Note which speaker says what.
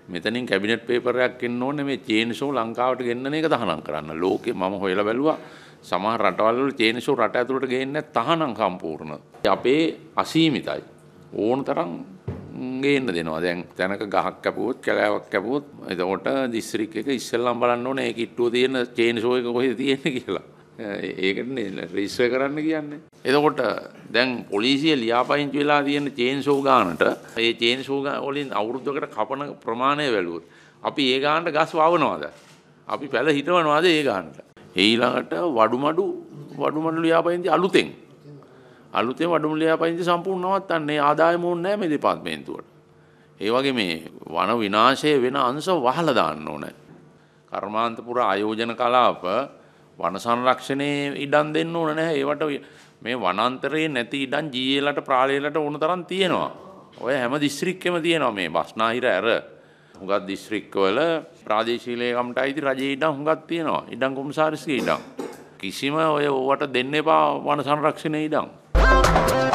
Speaker 1: මෙතනින් cabinet paper එකක් එන්න ඕනේ මේ චේන්සෝ ලංකාවට ගෙන්නන එක තහනම් කරන්න. ලෝකේ මම හොයලා බැලුවා සමහර රටවල් වල චේන්සෝ රට ඇතුළට ගේන්නේ තහනම් සම්පූර්ණ. අපේ අසීමිතයි. ඕන තරම් ගේන්න දෙනවා. දැන් තැනක ගහක් කැපුවොත් කැලෑවක් කැපුවොත් එතකොට දිස්ත්‍රික් එක ඉස්සෙල්ලාම බලන්න ඕනේ ඒ කිට්ටුව තියෙන චේන්සෝ එක කොහෙද තියෙන්නේ කියලා. ඒකනේ රෙජිස්ටර් කරන්න කියන්නේ. එතකොට දැන් පොලිසිය ලියාපදිංචි වෙලා තියෙන චේන්සෝ ගානට ඒ චේන්සෝ වලින් අවුරුද්දකට කපන ප්‍රමාණය වැළුවොත් අපි ඒ ගානට ගස් වවනවාද? අපි පැල හිටවනවාද ඒ ගානට? ඊළඟට වඩුමඩු ලියාපදිංචි අලුතෙන් වඩුමඩු ලියාපදිංචි සම්පූර්ණ නවත්තන්නේ ආදායම ඕනේ නැහැ මේ දෙපාර්තමේන්තුවට. ඒ වගේ මේ වන විනාශය වෙන අංශ වහලා දාන්න ඕනේ. කර්මාන්තපුර ආයෝජන කලාප වන සංරක්ෂණයේ ඉඩම් දෙන්න ඕන නැහැ. ඒවට මේ වනාන්තරයේ නැති ඉඩම් ජීఏලට ප්‍රාලේලට ඕන තරම් තියෙනවා. ඔය හැම දිස්ත්‍රික්කෙම තියෙනවා මේ බස්නාහිර ඇර. හුඟක් දිස්ත්‍රික්කවල ප්‍රාදේශීය ලේකම්ට අයිති රජයේ ඉඩම් හුඟක් තියෙනවා. ඉඩම් කොමසාරිස්ගේ ඉඩම්. කිසිම ඔය ඔවට දෙන්න එපා වන සංරක්ෂණයේ ඉඩම්.